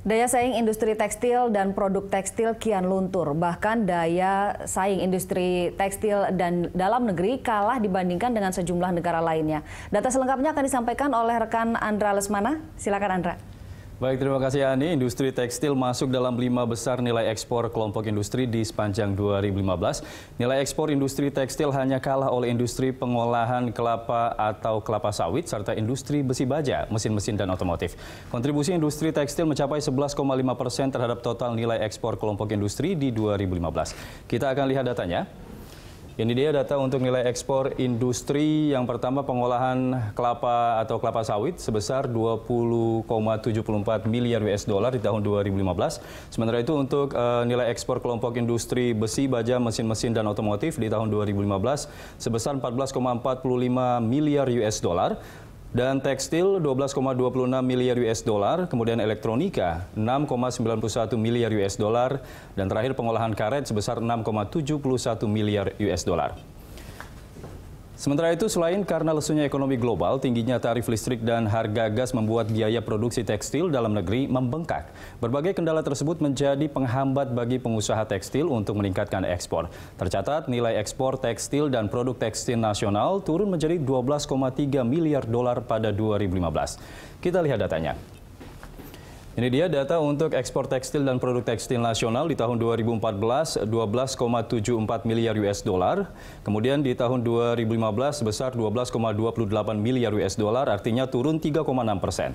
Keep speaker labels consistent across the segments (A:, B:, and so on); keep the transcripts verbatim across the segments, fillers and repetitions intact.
A: Daya saing industri tekstil dan produk tekstil kian luntur. Bahkan daya saing industri tekstil dan dalam negeri kalah dibandingkan dengan sejumlah negara lainnya. Data selengkapnya akan disampaikan oleh rekan Andra Lesmana. Silakan Andra.
B: Baik, terima kasih Ani. Industri tekstil masuk dalam lima besar nilai ekspor kelompok industri di sepanjang dua ribu lima belas. Nilai ekspor industri tekstil hanya kalah oleh industri pengolahan kelapa atau kelapa sawit serta industri besi baja, mesin-mesin dan otomotif. Kontribusi industri tekstil mencapai sebelas koma lima persen terhadap total nilai ekspor kelompok industri di dua ribu lima belas. Kita akan lihat datanya. Ini dia data untuk nilai ekspor industri. Yang pertama, pengolahan kelapa atau kelapa sawit sebesar dua puluh koma tujuh empat miliar U S dollar di tahun dua ribu lima belas. Sementara itu untuk uh, nilai ekspor kelompok industri besi, baja, mesin-mesin dan otomotif di tahun dua ribu lima belas sebesar empat belas koma empat lima miliar U S dollar. Dan tekstil dua belas koma dua enam miliar U S dollar, kemudian elektronika enam koma sembilan satu miliar U S dollar, dan terakhir pengolahan karet sebesar enam koma tujuh satu miliar U S dollar. Sementara itu, selain karena lesunya ekonomi global, tingginya tarif listrik dan harga gas membuat biaya produksi tekstil dalam negeri membengkak. Berbagai kendala tersebut menjadi penghambat bagi pengusaha tekstil untuk meningkatkan ekspor. Tercatat nilai ekspor tekstil dan produk tekstil nasional turun menjadi dua belas koma tiga miliar dolar pada dua ribu lima belas. Kita lihat datanya. Ini dia data untuk ekspor tekstil dan produk tekstil nasional di tahun dua ribu empat belas, dua belas koma tujuh empat miliar U S dollar. Kemudian di tahun dua ribu lima belas sebesar dua belas koma dua delapan miliar U S dollar, artinya turun tiga koma enam persen.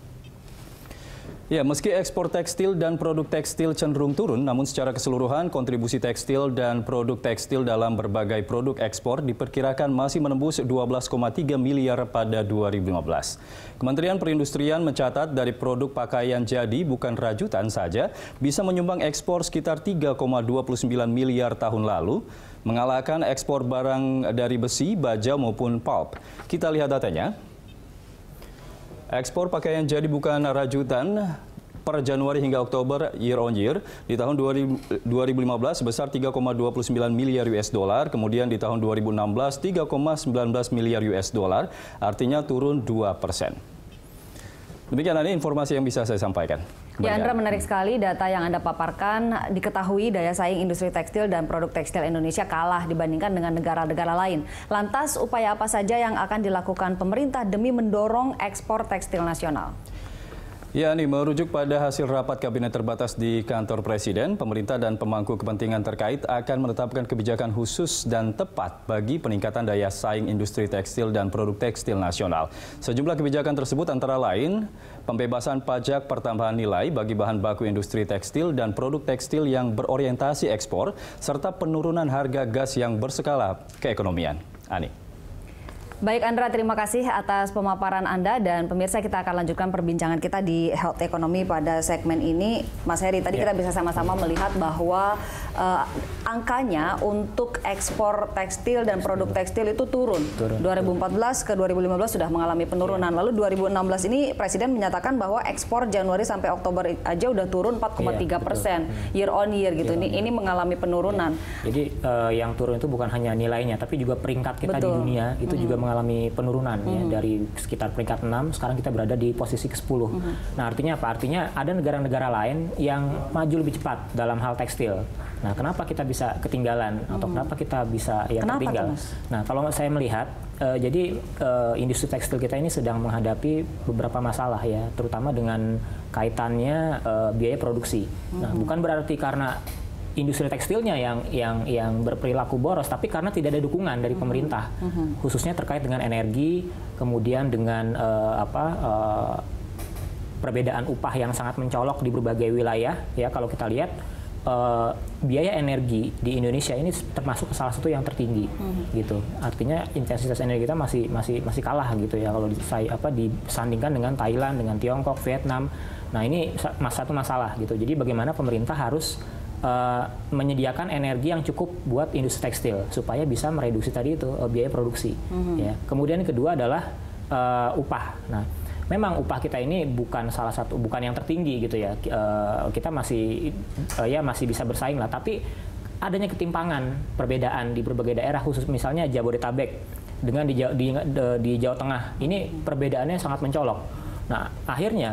B: Ya, meski ekspor tekstil dan produk tekstil cenderung turun, namun secara keseluruhan kontribusi tekstil dan produk tekstil dalam berbagai produk ekspor diperkirakan masih menembus dua belas koma tiga miliar pada dua ribu lima belas. Kementerian Perindustrian mencatat dari produk pakaian jadi bukan rajutan saja bisa menyumbang ekspor sekitar tiga koma dua sembilan miliar tahun lalu, mengalahkan ekspor barang dari besi, baja maupun pulp. Kita lihat datanya. Ekspor pakaian jadi bukan rajutan per Januari hingga Oktober year on year di tahun dua ribu lima belas sebesar tiga koma dua sembilan miliar U S dollar, kemudian di tahun dua ribu enam belas tiga koma satu sembilan miliar U S dollar, artinya turun dua persen. Demikian ini informasi yang bisa saya sampaikan.
A: Ya, Andra, menarik sekali data yang Anda paparkan. Diketahui daya saing industri tekstil dan produk tekstil Indonesia kalah dibandingkan dengan negara-negara lain. Lantas, upaya apa saja yang akan dilakukan pemerintah demi mendorong ekspor tekstil nasional?
B: Ya, nih merujuk pada hasil rapat kabinet terbatas di kantor Presiden, pemerintah dan pemangku kepentingan terkait akan menetapkan kebijakan khusus dan tepat bagi peningkatan daya saing industri tekstil dan produk tekstil nasional. Sejumlah kebijakan tersebut antara lain pembebasan pajak pertambahan nilai bagi bahan baku industri tekstil dan produk tekstil yang berorientasi ekspor, serta penurunan harga gas yang berskala keekonomian. Ani.
A: Baik Andra, terima kasih atas pemaparan Anda, dan pemirsa, kita akan lanjutkan perbincangan kita di Health Economy pada segmen ini. Mas Heri, tadi yeah. kita bisa sama-sama melihat bahwa uh, angkanya untuk ekspor tekstil dan produk tekstil itu turun. turun. dua ribu empat belas ke dua ribu lima belas sudah mengalami penurunan. Yeah. Lalu dua ribu enam belas ini Presiden menyatakan bahwa ekspor Januari sampai Oktober aja udah turun empat koma tiga persen year on year gitu. Year ini, ini mengalami penurunan.
C: Yeah. Jadi uh, yang turun itu bukan hanya nilainya, tapi juga peringkat kita Betul. di dunia itu mm-hmm. juga mengalami penurunan mm-hmm. ya, dari sekitar peringkat enam, sekarang kita berada di posisi ke sepuluh. Mm-hmm. Nah, artinya apa? Artinya ada negara-negara lain yang maju lebih cepat dalam hal tekstil. Nah, kenapa kita bisa ketinggalan mm-hmm. atau kenapa kita bisa ya
A: kenapa
C: tertinggal?
A: Tuh,
C: nah, kalau saya melihat uh, jadi uh, industri tekstil kita ini sedang menghadapi beberapa masalah ya, terutama dengan kaitannya uh, biaya produksi. Mm-hmm. Nah, bukan berarti karena industri tekstilnya yang yang yang berperilaku boros, tapi karena tidak ada dukungan dari pemerintah, mm-hmm. khususnya terkait dengan energi, kemudian dengan uh, apa uh, perbedaan upah yang sangat mencolok di berbagai wilayah. Ya, kalau kita lihat uh, biaya energi di Indonesia ini termasuk salah satu yang tertinggi, mm-hmm. gitu. Artinya intensitas energi kita masih masih masih kalah gitu ya kalau di, apa disandingkan dengan Thailand, dengan Tiongkok, Vietnam. Nah, ini satu masalah gitu. Jadi bagaimana pemerintah harus Uh, menyediakan energi yang cukup buat industri tekstil supaya bisa mereduksi tadi itu uh, biaya produksi. Mm-hmm. Ya. Kemudian yang kedua adalah uh, upah. Nah, memang upah kita ini bukan salah satu, bukan yang tertinggi gitu ya. Uh, kita masih uh, ya masih bisa bersaing lah. Tapi adanya ketimpangan, perbedaan di berbagai daerah, khusus misalnya Jabodetabek dengan di, di, di, di Jawa Tengah. Ini perbedaannya sangat mencolok. Nah, akhirnya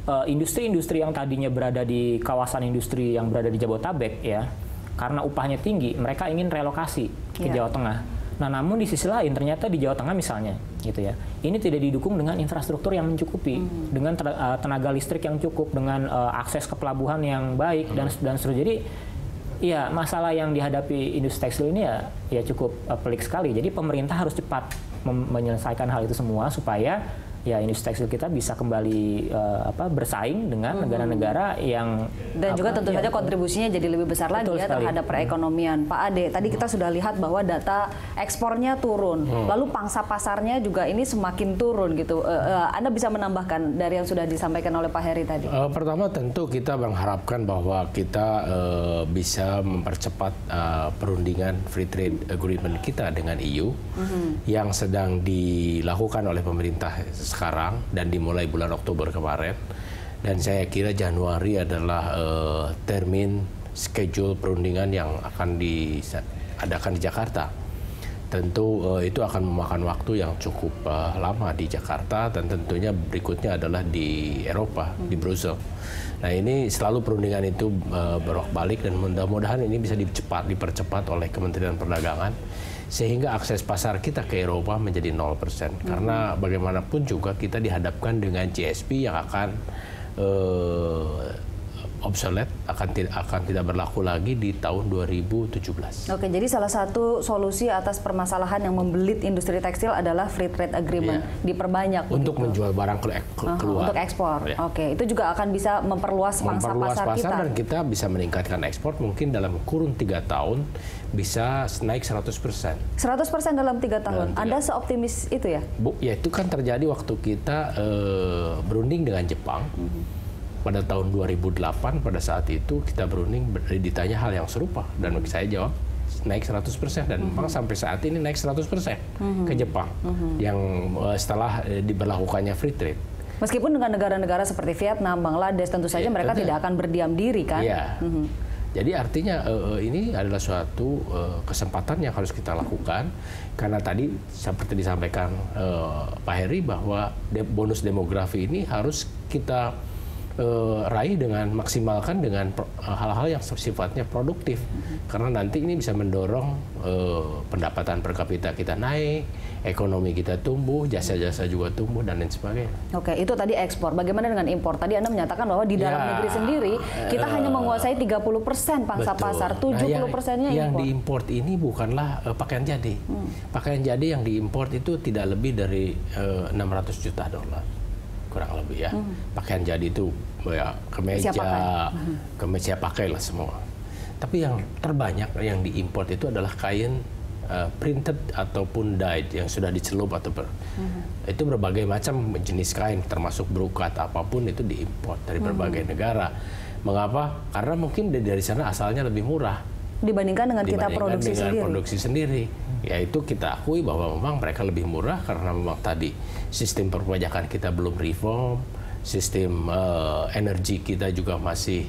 C: industri-industri yang tadinya berada di kawasan industri yang berada di Jabotabek ya, karena upahnya tinggi, mereka ingin relokasi ke yeah. Jawa Tengah. Nah, namun di sisi lain ternyata di Jawa Tengah misalnya, gitu ya, ini tidak didukung dengan infrastruktur yang mencukupi, hmm. dengan tenaga listrik yang cukup, dengan uh, akses ke pelabuhan yang baik hmm. dan dan seterusnya. Jadi, ya masalah yang dihadapi industri tekstil ini ya, ya cukup uh, pelik sekali. Jadi pemerintah harus cepat menyelesaikan hal itu semua supaya ya industri tekstil kita bisa kembali uh, apa bersaing dengan negara-negara hmm. yang
A: dan
C: apa,
A: juga tentu
C: ya,
A: saja kontribusinya jadi lebih besar lagi ya sekali. terhadap perekonomian. Pak Ade, tadi kita sudah lihat bahwa data ekspornya turun, hmm. lalu pangsa pasarnya juga ini semakin turun gitu. Uh, uh, Anda bisa menambahkan dari yang sudah disampaikan oleh Pak Heri tadi?
D: Uh, pertama tentu kita mengharapkan bahwa kita uh, bisa mempercepat uh, perundingan free trade agreement kita dengan E U hmm. yang sedang dilakukan oleh pemerintah sekarang dan dimulai bulan Oktober kemarin, dan saya kira Januari adalah uh, termin schedule perundingan yang akan diadakan di Jakarta. Tentu uh, itu akan memakan waktu yang cukup uh, lama di Jakarta, dan tentunya berikutnya adalah di Eropa, hmm. di Brussels. Nah, ini selalu perundingan itu uh, berbolak-balik, dan mudah-mudahan ini bisa dicepat, dipercepat oleh Kementerian Perdagangan, sehingga akses pasar kita ke Eropa menjadi nol persen. Mm-hmm. Karena bagaimanapun juga kita dihadapkan dengan G S P yang akan uh, obsolete, akan tidak akan tidak berlaku lagi di tahun dua ribu tujuh belas.
A: Oke, jadi salah satu solusi atas permasalahan yang membelit industri tekstil adalah free trade agreement, yeah. diperbanyak
D: untuk
A: begitu.
D: menjual barang ke keluar.
A: Uh-huh, untuk ekspor. Yeah. Oke, itu juga akan bisa memperluas pangsa
D: memperluas
A: pasar,
D: pasar
A: kita.
D: Dan kita bisa meningkatkan ekspor mungkin dalam kurun tiga tahun bisa naik seratus persen.
A: seratus persen dalam tiga tahun. Dalam tiga. Anda seoptimis itu ya?
D: Bu, ya itu kan terjadi waktu kita uh, berunding dengan Jepang. Mm-hmm. Pada tahun dua ribu delapan, pada saat itu kita berunding ditanya hal yang serupa, dan saya jawab naik seratus persen, dan memang mm-hmm. sampai saat ini naik seratus persen mm-hmm. ke Jepang mm-hmm. yang uh, setelah uh, diberlakukannya free trade.
A: Meskipun dengan negara-negara seperti Vietnam, Bangladesh, tentu saja ya, mereka betul. tidak akan berdiam diri kan?
D: Ya. Mm-hmm. Jadi artinya uh, ini adalah suatu uh, kesempatan yang harus kita lakukan, karena tadi seperti disampaikan uh, Pak Heri bahwa de- bonus demografi ini harus kita Uh, raih dengan maksimalkan dengan pro, uh, hal-hal yang sifatnya produktif, mm-hmm. karena nanti ini bisa mendorong uh, pendapatan per kapita kita naik, ekonomi kita tumbuh, jasa-jasa juga tumbuh, dan lain sebagainya.
A: Oke, itu tadi ekspor. Bagaimana dengan impor? Tadi Anda menyatakan bahwa di dalam ya, negeri sendiri kita uh, hanya menguasai tiga puluh persen pangsa betul. pasar, tujuh puluh persennya
D: nah, yang,
A: impor.
D: Yang diimport ini bukanlah uh, pakaian jadi. Hmm. Pakaian jadi yang diimport itu tidak lebih dari uh, enam ratus juta dolar. Kurang lebih ya, hmm. pakaian jadi itu ya kemeja, hmm. kemeja pakai lah semua. Tapi yang terbanyak yang diimport itu adalah kain uh, printed ataupun dyed yang sudah dicelup atau ber, hmm. itu berbagai macam jenis kain, termasuk brokat apapun itu diimport dari berbagai hmm. negara. Mengapa? Karena mungkin dari sana asalnya lebih murah
A: dibandingkan dengan
D: dibandingkan
A: kita produksi
D: dengan
A: sendiri.
D: produksi sendiri. Yaitu kita akui bahwa memang mereka lebih murah karena memang tadi sistem perpajakan kita belum reform, sistem uh, energi kita juga masih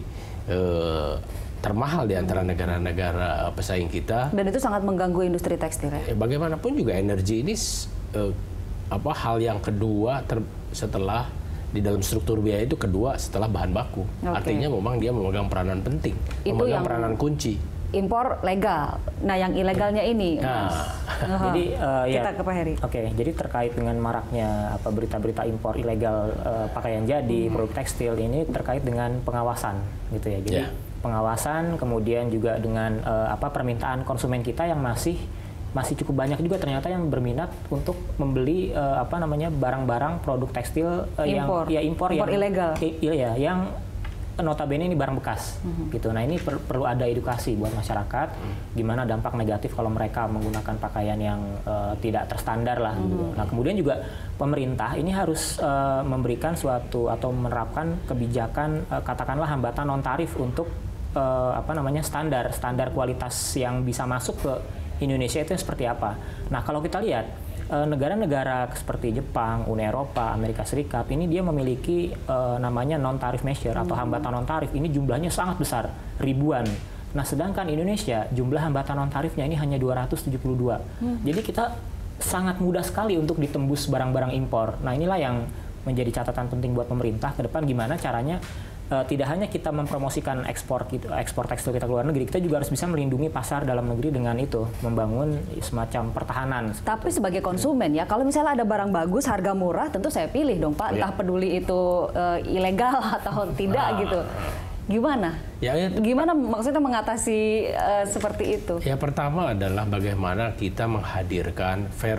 D: uh, termahal di antara negara-negara pesaing kita.
A: Dan itu sangat mengganggu industri tekstil ya?
D: Bagaimanapun juga energi ini uh, apa hal yang kedua ter, setelah di dalam struktur biaya itu kedua setelah bahan baku. Okay. Artinya memang dia memegang peranan penting, itu memegang yang... peranan kunci.
A: Impor legal. Nah, yang ilegalnya ini,
D: nah.
A: uh-huh.
C: jadi uh,
A: kita
C: ya,
A: ke Pak Heri.
C: Oke, okay, jadi terkait dengan maraknya apa berita-berita impor ilegal uh, pakaian jadi, hmm. produk tekstil ini terkait dengan pengawasan, gitu ya. Jadi yeah. pengawasan, kemudian juga dengan uh, apa permintaan konsumen kita yang masih masih cukup banyak juga ternyata yang berminat untuk membeli uh, apa namanya barang-barang produk tekstil uh,
A: impor.
C: yang ya impor,
A: impor
C: yang
A: ilegal.
C: Iya ya, yang notabene ini barang bekas, mm-hmm. gitu. Nah ini per, perlu ada edukasi buat masyarakat, mm. gimana dampak negatif kalau mereka menggunakan pakaian yang uh, tidak terstandar lah. Mm-hmm. Gitu. Nah kemudian juga pemerintah ini harus uh, memberikan suatu atau menerapkan kebijakan uh, katakanlah hambatan non tarif untuk uh, apa namanya standar standar kualitas yang bisa masuk ke Indonesia itu seperti apa. Nah kalau kita lihat negara-negara seperti Jepang, Uni Eropa, Amerika Serikat ini dia memiliki uh, namanya non-tarif measure atau hambatan non-tarif. Ini jumlahnya sangat besar, ribuan. Nah, sedangkan Indonesia jumlah hambatan non-tarifnya ini hanya dua ratus tujuh puluh dua. Hmm. Jadi kita sangat mudah sekali untuk ditembus barang-barang impor. Nah, inilah yang menjadi catatan penting buat pemerintah ke depan gimana caranya uh, tidak hanya kita mempromosikan ekspor gitu, ekspor tekstil kita ke luar negeri, kita juga harus bisa melindungi pasar dalam negeri dengan itu, membangun semacam pertahanan.
A: Tapi sebagai konsumen ya, kalau misalnya ada barang bagus, harga murah, tentu saya pilih dong Pak, entah peduli itu uh, ilegal atau tidak
D: nah.
A: gitu. Gimana?
D: Ya, ya,
A: Gimana maksudnya mengatasi uh, seperti itu?
D: Ya pertama adalah bagaimana kita menghadirkan fair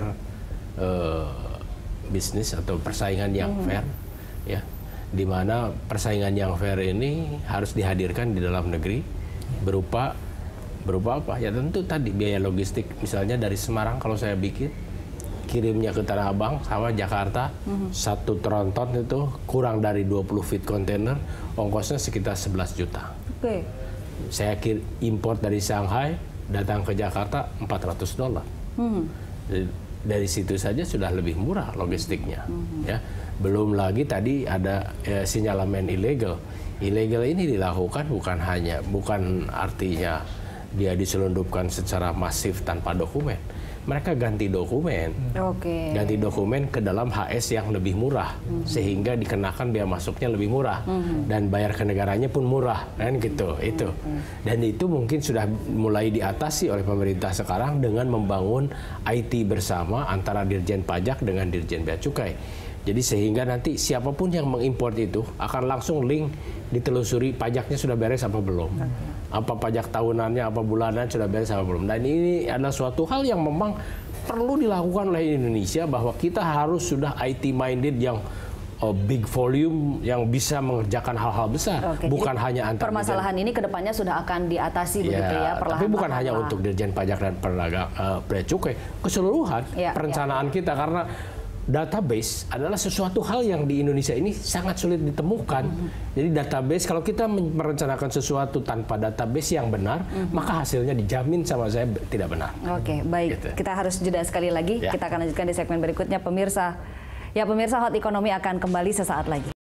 D: uh, bisnis atau persaingan yang mm-hmm. fair, ya, di mana persaingan yang fair ini harus dihadirkan di dalam negeri berupa berupa apa? Ya tentu tadi biaya logistik, misalnya dari Semarang kalau saya bikin kirimnya ke Tanah Abang sama Jakarta, mm-hmm. satu tronton itu kurang dari dua puluh feet kontainer, ongkosnya sekitar sebelas juta. Oke. Okay. Saya kir import dari Shanghai, datang ke Jakarta empat ratus dolar. Mm-hmm. Dari situ saja sudah lebih murah logistiknya. Mm-hmm. Ya. Belum lagi tadi ada ya, sinyalemen ilegal. Ilegal ini dilakukan bukan hanya, bukan artinya dia diselundupkan secara masif tanpa dokumen. Mereka ganti dokumen, okay. ganti dokumen ke dalam H S yang lebih murah, mm-hmm. sehingga dikenakan biaya masuknya lebih murah, mm-hmm. dan bayar ke negaranya pun murah, kan gitu, mm-hmm. itu. Dan itu mungkin sudah mulai diatasi oleh pemerintah sekarang dengan membangun I T bersama antara Dirjen Pajak dengan Dirjen Bea Cukai. Jadi sehingga nanti siapapun yang mengimpor itu akan langsung link ditelusuri pajaknya sudah beres apa belum. Okay. Apa pajak tahunannya, apa bulanan sudah beres apa belum. Dan ini adalah suatu hal yang memang perlu dilakukan oleh Indonesia, bahwa kita harus sudah I T minded yang uh, big volume yang bisa mengerjakan hal-hal besar. Okay. Bukan Jadi, hanya antar
A: permasalahan dirjen. Ini kedepannya sudah akan diatasi ya, begitu ya.
D: Tapi bukan hanya untuk Dirjen Pajak dan Perdagangan uh, Bea Cukai, keseluruhan ya, perencanaan ya. kita, karena database adalah sesuatu hal yang di Indonesia ini sangat sulit ditemukan. Mm-hmm. Jadi database, kalau kita merencanakan sesuatu tanpa database yang benar, mm-hmm. maka hasilnya dijamin sama saya tidak benar.
A: Oke, okay, baik. Gitu. Kita harus jeda sekali lagi. Ya. Kita akan lanjutkan di segmen berikutnya, pemirsa. Ya, pemirsa, Hot Economy akan kembali sesaat lagi.